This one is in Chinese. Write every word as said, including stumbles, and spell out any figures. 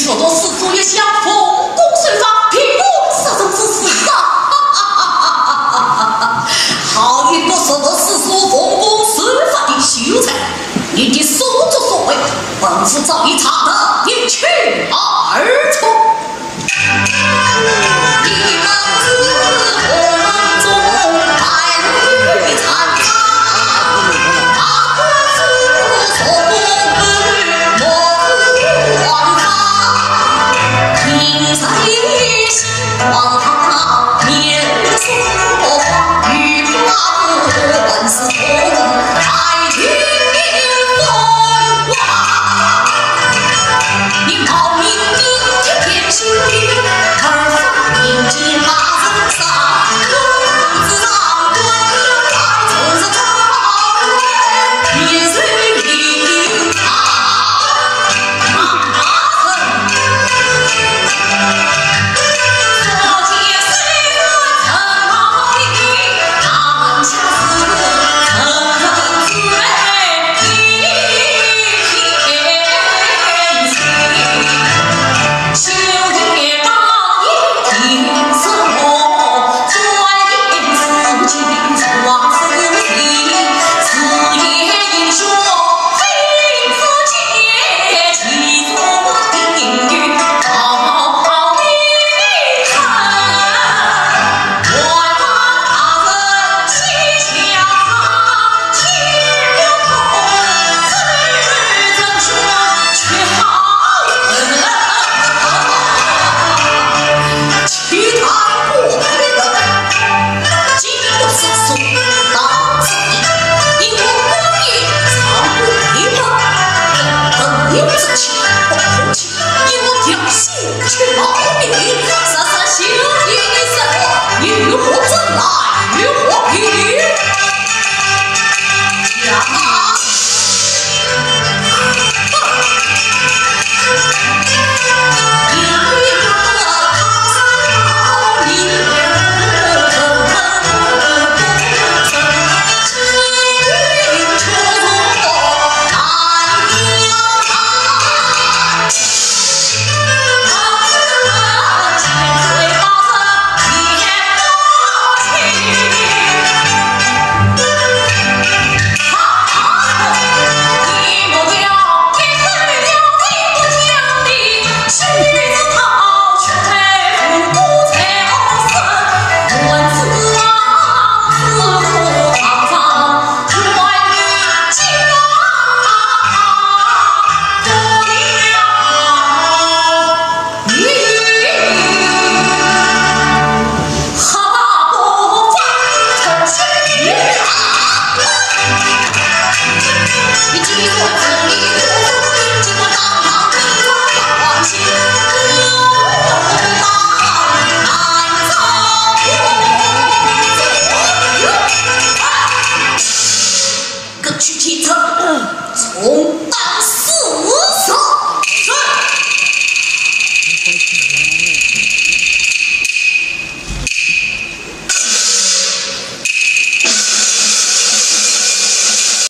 说着始祖也想风公水法，平公射中之死啊！好一个说着始祖风公水法的秀才，你的所作所为，本府早已查得一清二楚。你们自红中白绿参差。 望他面说话，与寡妇本是同爱情风华。你冒名顶替天心地，而反应进马人上，公子让官人来从是朝人，你谁领他？马人。 因此。